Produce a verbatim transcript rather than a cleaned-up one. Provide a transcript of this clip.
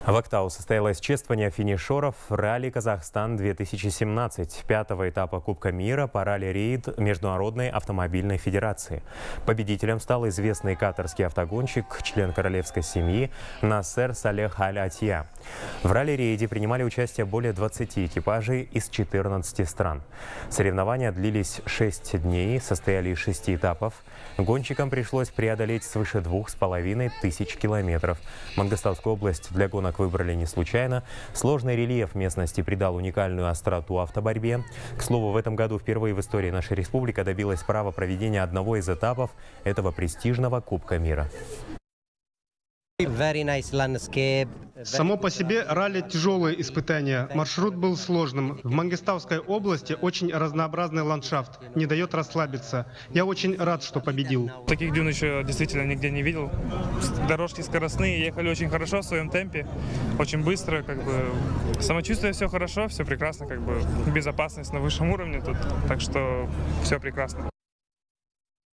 В Актау состоялось чествование финишеров ралли «Казахстан-две тысячи семнадцать» пятого этапа Кубка мира по ралли-рейд Международной автомобильной федерации. Победителем стал известный катарский автогонщик, член королевской семьи Насер Салех Аль-Аттия. В ралли-рейде принимали участие более двадцати экипажей из четырнадцати стран. Соревнования длились шесть дней, состояли из шести этапов. Гонщикам пришлось преодолеть свыше двух с половиной тысяч километров. Мангостаускую область для гонок выбрали не случайно. Сложный рельеф местности придал уникальную остроту автоборьбе. К слову, в этом году впервые в истории наша республика добилась права проведения одного из этапов этого престижного Кубка мира. Само по себе ралли – тяжелые испытания. Маршрут был сложным. В Мангостауской области очень разнообразный ландшафт, не дает расслабиться. Я очень рад, что победил. Таких дюн еще действительно нигде не видел. Дорожки скоростные, ехали очень хорошо в своем темпе, очень быстро. Как бы. Самочувствие все хорошо, все прекрасно. Как бы. Безопасность на высшем уровне тут, так что все прекрасно.